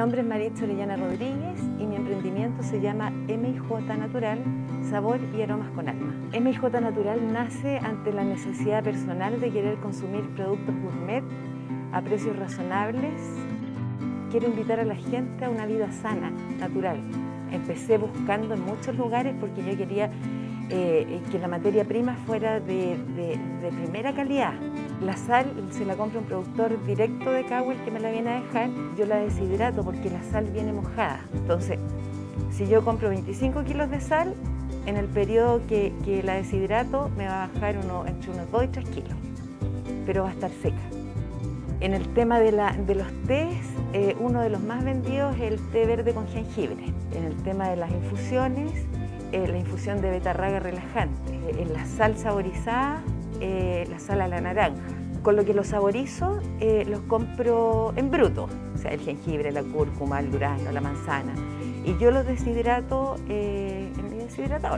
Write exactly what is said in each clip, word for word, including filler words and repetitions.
nombre es Maritza Orellana Rodríguez y mi emprendimiento se llama M y J Natural, Sabor y Aromas con Alma. M y J Natural nace ante la necesidad personal de querer consumir productos gourmet a precios razonables. Quiero invitar a la gente a una vida sana, natural. Empecé buscando en muchos lugares porque yo quería eh, que la materia prima fuera de, de, de primera calidad. La sal se la compra un productor directo de Cahuel que me la viene a dejar. Yo la deshidrato porque la sal viene mojada. Entonces, si yo compro veinticinco kilos de sal, en el periodo que, que la deshidrato me va a bajar uno, entre unos dos y tres kilos, pero va a estar seca. En el tema de, la, de los tés, eh, uno de los más vendidos es el té verde con jengibre. En el tema de las infusiones, eh, la infusión de betarraga relajante. En la sal saborizada, eh, la sal a la naranja. Con lo que los saborizo, eh, los compro en bruto, o sea, el jengibre, la cúrcuma, el durazno, la manzana. Y yo los deshidrato eh, en mi deshidratador.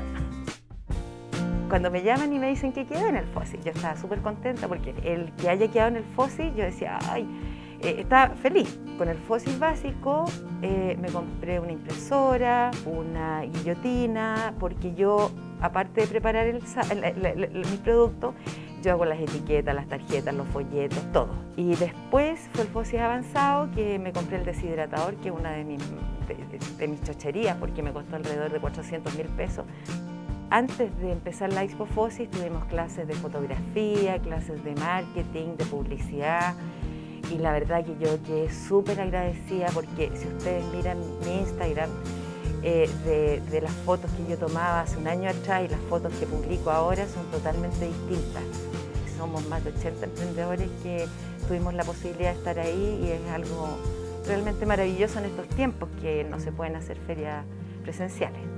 Cuando me llaman y me dicen que quedé en el fósil, yo estaba súper contenta porque el que haya quedado en el fósil, yo decía, ay, eh, estaba feliz. Con el fósil básico eh, me compré una impresora, una guillotina, porque yo, aparte de preparar el, el, el, el, el, mi producto, yo hago las etiquetas, las tarjetas, los folletos, todo. Y después fue el fósil avanzado que me compré el deshidratador, que es una de mis, de, de, de mis chocherías, porque me costó alrededor de cuatrocientos mil pesos. Antes de empezar la Expo Fósil tuvimos clases de fotografía, clases de marketing, de publicidad y la verdad que yo quedé súper agradecida porque si ustedes miran mi Instagram eh, de, de las fotos que yo tomaba hace un año atrás y las fotos que publico ahora son totalmente distintas. Somos más de ochenta emprendedores que tuvimos la posibilidad de estar ahí y es algo realmente maravilloso en estos tiempos que no se pueden hacer ferias presenciales.